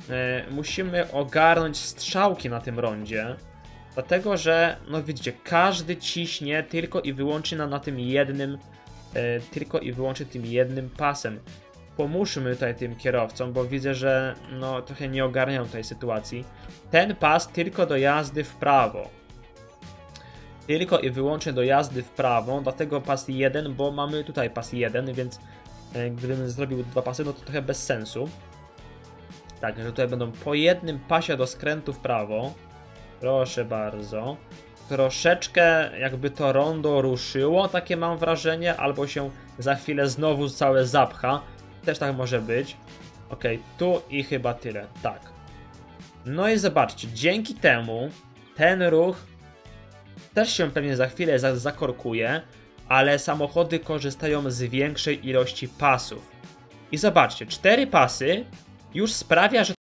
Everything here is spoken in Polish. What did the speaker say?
musimy ogarnąć strzałki na tym rondzie. Dlatego, że, no widzicie, każdy ciśnie tylko i wyłącznie na tym jednym, tym jednym pasem. Pomóżmy tutaj tym kierowcom, bo widzę, że no trochę nie ogarniają tej sytuacji. Ten pas tylko do jazdy w prawo. Tylko i wyłącznie do jazdy w prawo, dlatego pas 1, bo mamy tutaj pas 1, więc gdybym zrobił 2 pasy, no to trochę bez sensu. Tak, że tutaj będą po jednym pasie do skrętu w prawo. Proszę bardzo. Troszeczkę jakby to rondo ruszyło, takie mam wrażenie, albo się za chwilę znowu całe zapcha. Też tak może być. Ok, tu i chyba tyle, tak. No i zobaczcie, dzięki temu ten ruch też się pewnie za chwilę zakorkuje, ale samochody korzystają z większej ilości pasów. I zobaczcie, 4 pasy już sprawia, że